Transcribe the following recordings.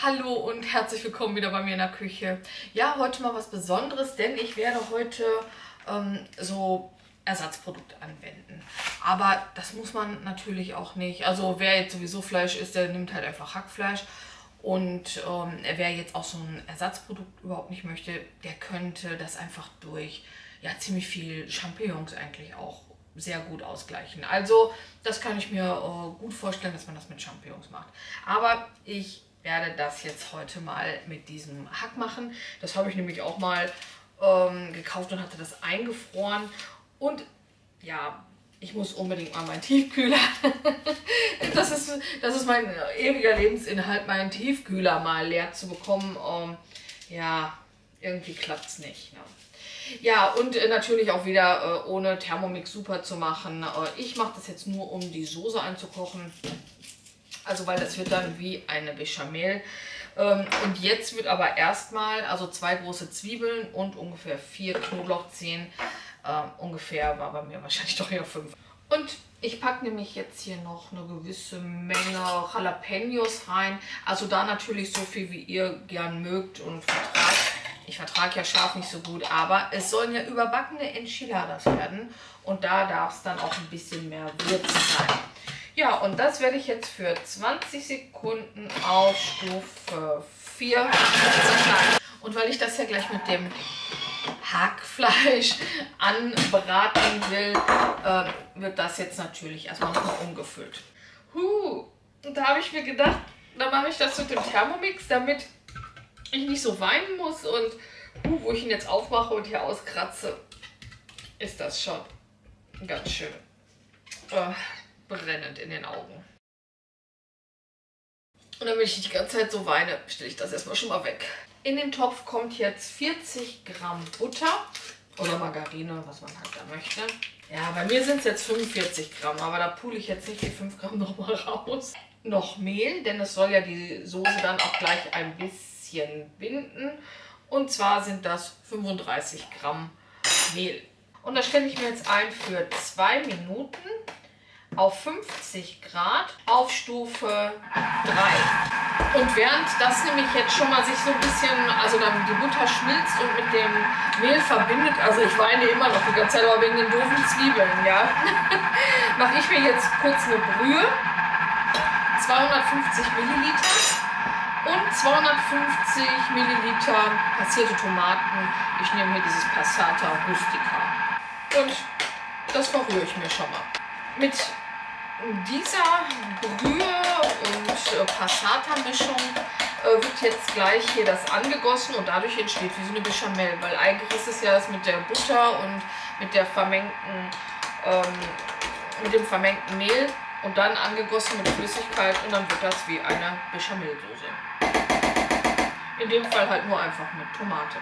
Hallo und herzlich willkommen wieder bei mir in der Küche. Ja, heute mal was Besonderes, denn ich werde heute so Ersatzprodukte anwenden. Aber das muss man natürlich auch nicht. Also wer jetzt sowieso Fleisch isst, der nimmt halt einfach Hackfleisch. Und wer jetzt auch so ein Ersatzprodukt überhaupt nicht möchte, der könnte das einfach durch ziemlich viel Champignons eigentlich auch sehr gut ausgleichen. Also das kann ich mir gut vorstellen, dass man das mit Champignons macht. Aber ich werde das jetzt heute mal mit diesem Hack machen. Das habe ich nämlich auch mal gekauft und hatte das eingefroren. Und ja, ich muss unbedingt mal meinen Tiefkühler. das ist mein ewiger Lebensinhalt, meinen Tiefkühler mal leer zu bekommen. Ja, irgendwie klappt es nicht. Ne? Ja, und natürlich auch wieder ohne Thermomix super zu machen. Ich mache das jetzt nur, um die Soße einzukochen. Also weil das wird dann wie eine Bechamel. Und jetzt wird aber erstmal, also 2 große Zwiebeln und ungefähr 4 Knoblauchzehen. Ungefähr war bei mir wahrscheinlich doch eher 5. Und ich packe nämlich jetzt hier noch eine gewisse Menge Jalapenos rein. Also da natürlich so viel, wie ihr gern mögt und vertragt. Ich vertrage ja scharf nicht so gut, aber es sollen ja überbackene Enchiladas werden. Und da darf es dann auch ein bisschen mehr Würze sein. Ja, und das werde ich jetzt für 20 Sekunden auf Stufe 4 zerschneiden. Und weil ich das ja gleich mit dem Hackfleisch anbraten will, wird das jetzt natürlich erstmal noch umgefüllt. Und da habe ich mir gedacht, dann mache ich das mit dem Thermomix, damit ich nicht so weinen muss. Und wo ich ihn jetzt aufmache und hier auskratze, ist das schon ganz schön brennend in den Augen. Und damit ich nicht die ganze Zeit so weine, stelle ich das erstmal schon mal weg. In den Topf kommt jetzt 40 Gramm Butter oder Margarine, was man halt da möchte. Ja, bei mir sind es jetzt 45 Gramm, aber da pule ich jetzt nicht die 5 Gramm nochmal raus. Noch Mehl, denn es soll ja die Soße dann auch gleich ein bisschen binden. Und zwar sind das 35 Gramm Mehl. Und das stelle ich mir jetzt ein für 2 Minuten auf 50 Grad auf Stufe 3. Und während das nämlich jetzt schon mal sich so ein bisschen, also dann die Butter schmilzt und mit dem Mehl verbindet, also ich weine immer noch die ganze Zeit, aber wegen den doofen Zwiebeln, ja, mache ich mir jetzt kurz eine Brühe, 250 Milliliter und 250 Milliliter passierte Tomaten. Ich nehme hier dieses Passata Rustica und das verrühre ich mir schon mal. Mit dieser Brühe und Passata-Mischung wird jetzt gleich hier das angegossen und dadurch entsteht wie so eine Bechamel, weil eigentlich ist es ja das mit der Butter und mit der mit dem vermengten Mehl und dann angegossen mit Flüssigkeit und dann wird das wie eine Bechamelsoße. In dem Fall halt nur einfach mit Tomate.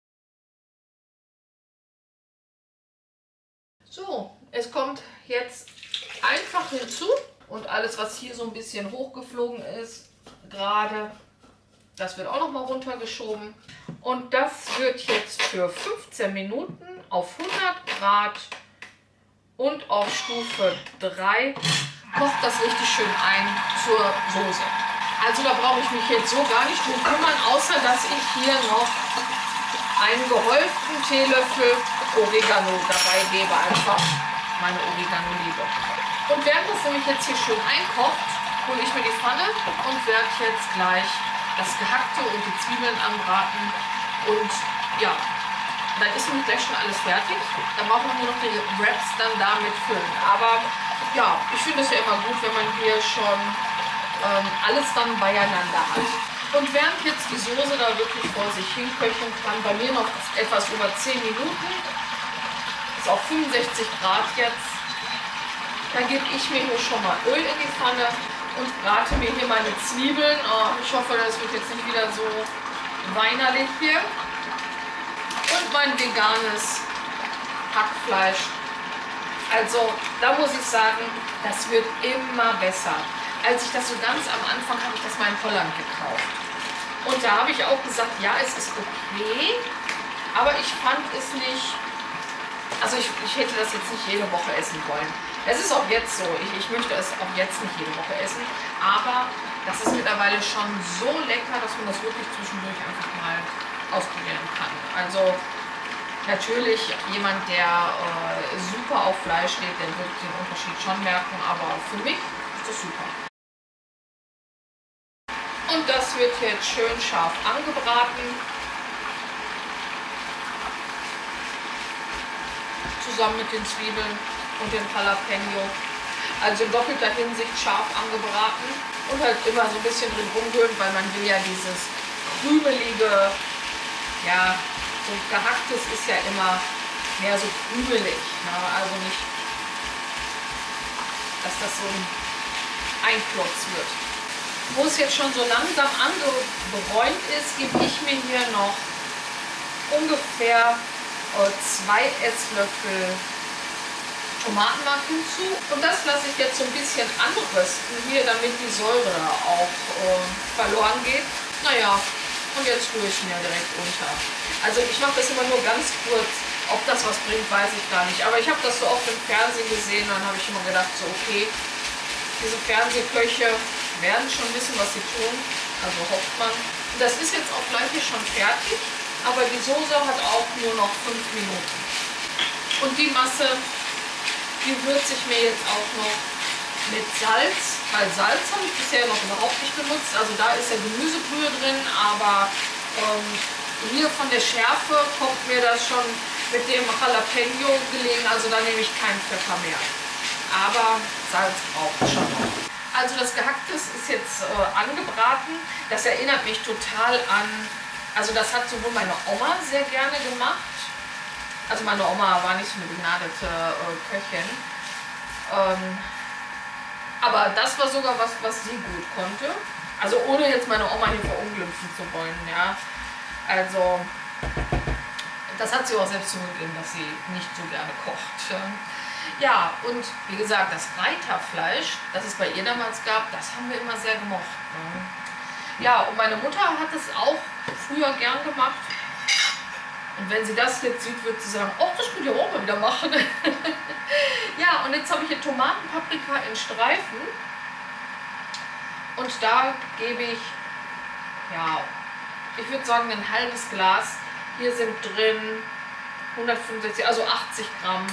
So, es kommt jetzt einfach hinzu und alles, was hier so ein bisschen hochgeflogen ist, gerade, das wird auch noch mal runtergeschoben. Und das wird jetzt für 15 Minuten auf 100 Grad und auf Stufe 3 kocht das richtig schön ein zur Soße. Also da brauche ich mich jetzt so gar nicht drum kümmern, außer dass ich hier noch einen gehäuften Teelöffel Oregano dabei gebe, einfach meine Oregano-Liebe. Und während das nämlich jetzt hier schön einkocht, hole ich mir die Pfanne und werde jetzt gleich das Gehackte und die Zwiebeln anbraten. Und ja, dann ist nämlich gleich schon alles fertig. Dann brauchen wir nur noch die Wraps dann damit füllen. Aber ja, ich finde es ja immer gut, wenn man hier schon alles dann beieinander hat. Und während jetzt die Soße da wirklich vor sich hin köcheln kann, bei mir noch etwas über 10 Minuten, ist auf 65 Grad jetzt, dann gebe ich mir hier schon mal Öl in die Pfanne und brate mir hier meine Zwiebeln. Oh, ich hoffe, das wird jetzt nicht wieder so weinerlich hier. Und mein veganes Hackfleisch. Also da muss ich sagen, das wird immer besser. Als ich das so ganz am Anfang, habe ich das mal in Holland gekauft. Und da habe ich auch gesagt, ja, es ist okay, aber ich fand es nicht, also ich hätte das jetzt nicht jede Woche essen wollen. Es ist auch jetzt so, ich möchte es auch jetzt nicht jede Woche essen, aber das ist mittlerweile schon so lecker, dass man das wirklich zwischendurch einfach mal ausprobieren kann. Also natürlich jemand, der super auf Fleisch steht, der wird den Unterschied schon merken, aber für mich ist das super. Und das wird jetzt schön scharf angebraten. Zusammen mit den Zwiebeln und dem Jalapeno. Also in doppelter Hinsicht scharf angebraten und halt immer so ein bisschen drin rumrühren, weil man will ja dieses krümelige, ja, so gehacktes ist ja immer mehr so krümelig. Ne? Also nicht, dass das so ein Einklotz wird. Wo es jetzt schon so langsam angebräunt ist, gebe ich mir hier noch ungefähr 2 Esslöffel Tomatenmark hinzu. Und das lasse ich jetzt so ein bisschen anrösten hier, damit die Säure da auch verloren geht. Naja, und jetzt rühre ich ihn ja direkt unter. Also ich mache das immer nur ganz kurz. Ob das was bringt, weiß ich gar nicht. Aber ich habe das so oft im Fernsehen gesehen und dann habe ich immer gedacht, so okay, diese Fernsehköche werden schon wissen, was sie tun. Also hofft man. Und das ist jetzt auch gleich hier schon fertig. Aber die Soße hat auch nur noch 5 Minuten. Und die Masse, die würze ich mir jetzt auch noch mit Salz. Weil Salz habe ich bisher noch überhaupt nicht benutzt. Also da ist ja Gemüsebrühe drin, aber hier von der Schärfe kommt mir das schon mit dem Jalapeno gelegen. Also da nehme ich keinen Pfeffer mehr. Aber Salz braucht schon noch. Also das Gehackte ist jetzt angebraten. Das erinnert mich total an, also das hat sowohl meine Oma sehr gerne gemacht. Also meine Oma war nicht so eine begnadete Köchin. Aber das war sogar was sie gut konnte. Also ohne jetzt meine Oma hier verunglimpfen zu wollen. Ja. Also das hat sie auch selbst zugegeben, dass sie nicht so gerne kocht. Ja, und wie gesagt, das Reiterfleisch, das es bei ihr damals gab, das haben wir immer sehr gemocht. Ne? Ja, und meine Mutter hat es auch früher gern gemacht. Und wenn sie das jetzt sieht, wird sie sagen, oh, das könnt ihr auch mal wieder machen. Ja, und jetzt habe ich hier Tomatenpaprika in Streifen. Und da gebe ich, ja, ich würde sagen ein halbes Glas. Hier sind drin 165, also 80 Gramm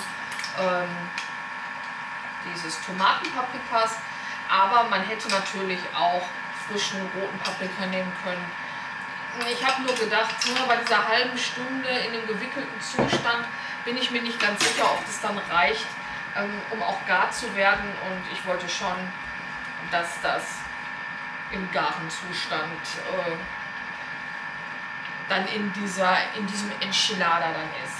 dieses Tomatenpaprikas. Aber man hätte natürlich auch frischen roten Paprika nehmen können. Ich habe nur gedacht, bei dieser halben Stunde in dem gewickelten Zustand bin ich mir nicht ganz sicher, ob das dann reicht, um auch gar zu werden. Und ich wollte schon, dass das im garen Zustand dann in diesem Enchilada dann ist.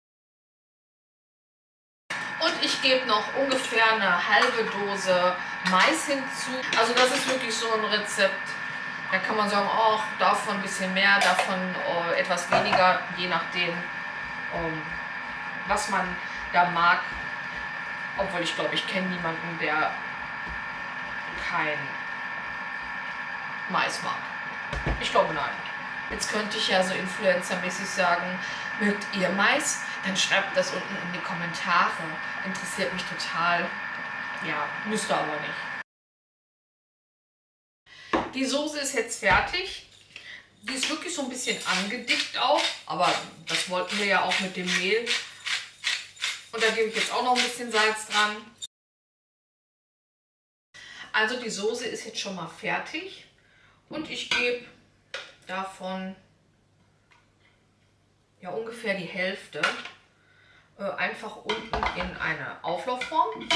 Und ich gebe noch ungefähr eine halbe Dose Mais hinzu. Also das ist wirklich so ein Rezept. Da kann man sagen, oh, davon ein bisschen mehr, davon etwas weniger, je nachdem, was man da mag. Obwohl ich glaube, ich kenne niemanden, der kein Mais mag. Ich glaube, nein. Jetzt könnte ich ja so influencermäßig sagen, mögt ihr Mais? Dann schreibt das unten in die Kommentare. Interessiert mich total. Ja, müsst ihr aber nicht. Die Soße ist jetzt fertig. Die ist wirklich so ein bisschen angedickt auch, aber das wollten wir ja auch mit dem Mehl. Und da gebe ich jetzt auch noch ein bisschen Salz dran. Also die Soße ist jetzt schon mal fertig und ich gebe davon ja ungefähr die Hälfte einfach unten in eine Auflaufform.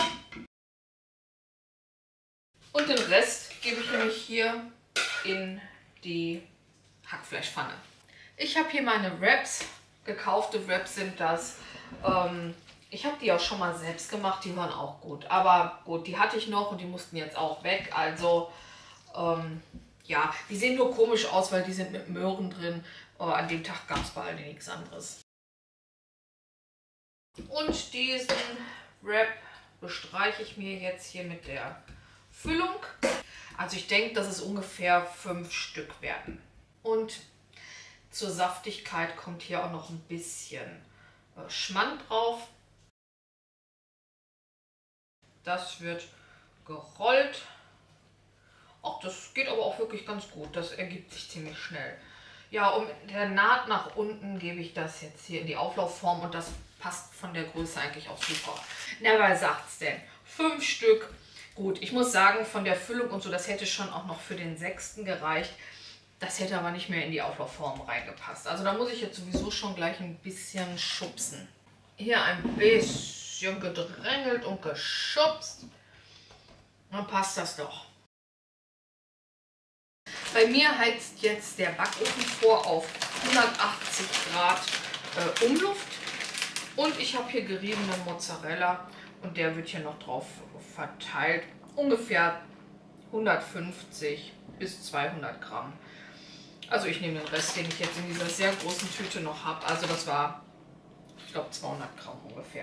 Und den Rest gebe ich nämlich hier in die Hackfleischpfanne. Ich habe hier meine Wraps, gekaufte Wraps sind das. Ich habe die auch schon mal selbst gemacht, die waren auch gut. Aber gut, die hatte ich noch und die mussten jetzt auch weg. Also ja, die sehen nur komisch aus, weil die sind mit Möhren drin. An dem Tag gab es bei allen nichts anderes. Und diesen Wrap bestreiche ich mir jetzt hier mit der Füllung. Also ich denke, dass es ungefähr 5 Stück werden. Und zur Saftigkeit kommt hier auch noch ein bisschen Schmand drauf. das wird gerollt. Ach, das geht aber auch wirklich ganz gut. Das ergibt sich ziemlich schnell. Ja, um der Naht nach unten gebe ich das jetzt hier in die Auflaufform und das passt von der Größe eigentlich auch super. Na, was sagt's denn? 5 Stück. Gut, ich muss sagen, von der Füllung und so, das hätte schon auch noch für den 6. gereicht. Das hätte aber nicht mehr in die Auflaufform reingepasst. Also da muss ich jetzt sowieso schon gleich ein bisschen schubsen. Hier ein bisschen gedrängelt und geschubst. Dann passt das doch. Bei mir heizt jetzt der Backofen vor auf 180 Grad Umluft. Und ich habe hier geriebene Mozzarella und der wird hier noch drauf verteilt. Ungefähr 150 bis 200 Gramm. Also ich nehme den Rest, den ich jetzt in dieser sehr großen Tüte noch habe. Also das war, ich glaube, 200 Gramm ungefähr.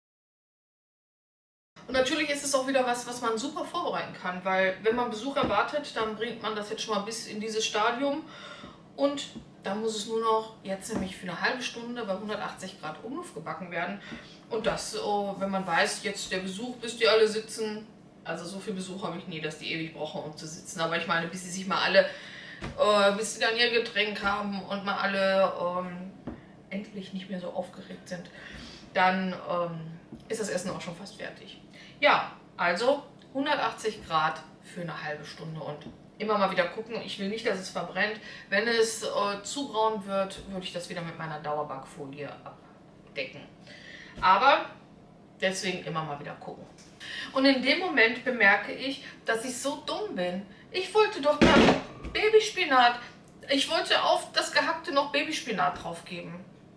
Und natürlich ist es auch wieder was man super vorbereiten kann, weil wenn man Besuch erwartet, dann bringt man das jetzt schon mal bis in dieses Stadium und dann muss es nur noch jetzt nämlich für eine halbe Stunde bei 180 Grad Umluft gebacken werden. Und das, wenn man weiß, jetzt der Besuch, bis die alle sitzen, also so viel Besuch habe ich nie, dass die ewig brauchen, um zu sitzen. Aber ich meine, bis sie sich mal alle, bis sie dann ihr Getränk haben und mal alle endlich nicht mehr so aufgeregt sind, dann ist das Essen auch schon fast fertig. Ja, also 180 Grad für eine halbe Stunde und immer mal wieder gucken. Ich will nicht, dass es verbrennt. Wenn es zu braun wird, würde ich das wieder mit meiner Dauerbackfolie abdecken. Aber deswegen immer mal wieder gucken. Und in dem Moment bemerke ich, dass ich so dumm bin. Ich wollte doch da Babyspinat. Ich wollte auf das Gehackte noch Babyspinat drauf geben.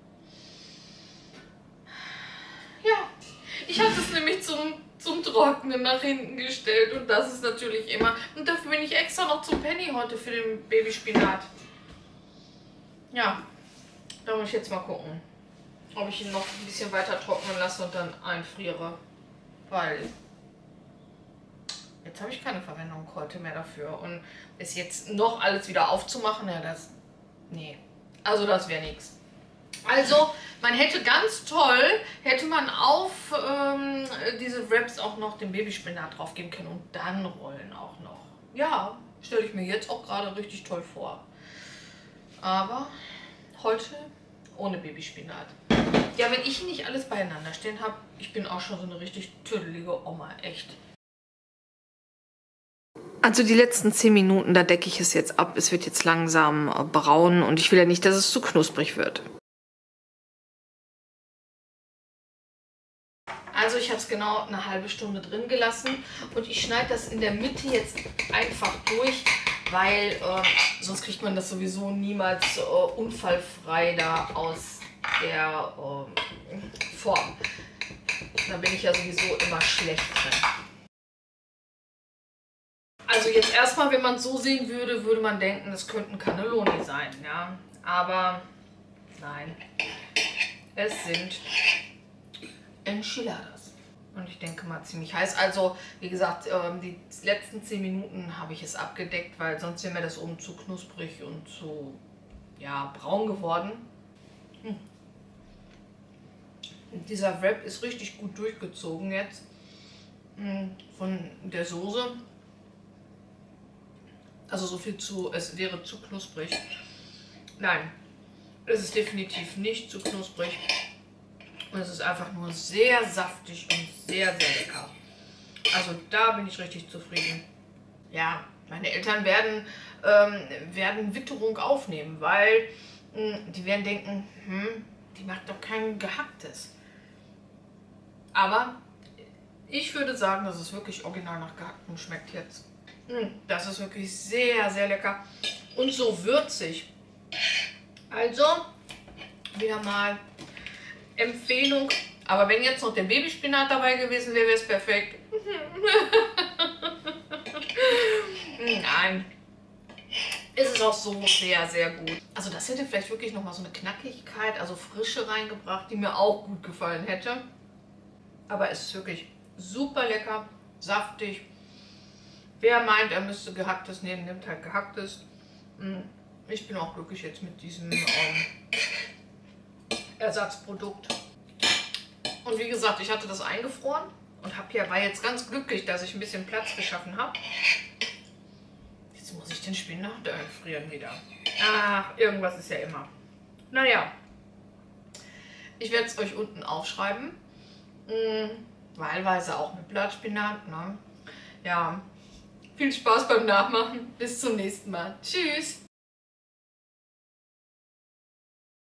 Ja, ich hatte es nämlich zum Trocknen nach hinten gestellt und das ist natürlich immer. Und dafür bin ich extra noch zum Penny heute für den Babyspinat. Ja, da muss ich jetzt mal gucken, ob ich ihn noch ein bisschen weiter trocknen lasse und dann einfriere. Weil jetzt habe ich keine Verwendung heute mehr dafür. Und es jetzt noch alles wieder aufzumachen, ja, das. Nee. Also das wäre nichts. Also, man hätte ganz toll, hätte man auf diese Wraps auch noch den Babyspinat drauf geben können und dann rollen auch noch. Ja, stelle ich mir jetzt auch gerade richtig toll vor. Aber heute ohne Babyspinat. Ja, wenn ich nicht alles beieinander stehen habe, ich bin auch schon so eine richtig tüdelige Oma, echt. Also die letzten 10 Minuten, da decke ich es jetzt ab. Es wird jetzt langsam braun und ich will ja nicht, dass es zu knusprig wird. Also ich habe es genau eine halbe Stunde drin gelassen und ich schneide das in der Mitte jetzt einfach durch, weil sonst kriegt man das sowieso niemals unfallfrei da aus der Form. Da bin ich ja sowieso immer schlecht drin. Also jetzt erstmal, wenn man es so sehen würde, würde man denken, das könnten Cannelloni sein, ja. Aber nein, es sind Enchiladas. Und ich denke mal ziemlich heiß. Also, wie gesagt, die letzten 10 Minuten habe ich es abgedeckt, weil sonst wäre mir das oben zu knusprig und zu, ja, braun geworden. Und dieser Wrap ist richtig gut durchgezogen jetzt von der Soße. Also so viel zu, es wäre zu knusprig. Nein, es ist definitiv nicht zu knusprig. Und es ist einfach nur sehr saftig und sehr, sehr lecker. Also da bin ich richtig zufrieden. Ja, meine Eltern werden Witterung aufnehmen, weil die werden denken, die macht doch kein Gehacktes. Aber ich würde sagen, dass es wirklich original nach Gehacktem schmeckt jetzt. Das ist wirklich sehr, sehr lecker und so würzig. Also, wieder mal Empfehlung. Aber wenn jetzt noch der Babyspinat dabei gewesen wäre, wäre es perfekt. Nein. Ist es auch so sehr, sehr gut. Also das hätte vielleicht wirklich nochmal so eine Knackigkeit, also Frische reingebracht, die mir auch gut gefallen hätte. Aber es ist wirklich super lecker, saftig. Wer meint, er müsste Gehacktes nehmen, nimmt halt Gehacktes. Ich bin auch glücklich jetzt mit diesem Ersatzprodukt. Und wie gesagt, ich hatte das eingefroren Und war jetzt ganz glücklich, dass ich ein bisschen Platz geschaffen habe. Jetzt muss ich den Spinat einfrieren wieder. Ach, irgendwas ist ja immer. Naja, ich werde es euch unten aufschreiben. Wahlweise auch mit Blattspinat. Ne? Ja, viel Spaß beim Nachmachen. Bis zum nächsten Mal. Tschüss.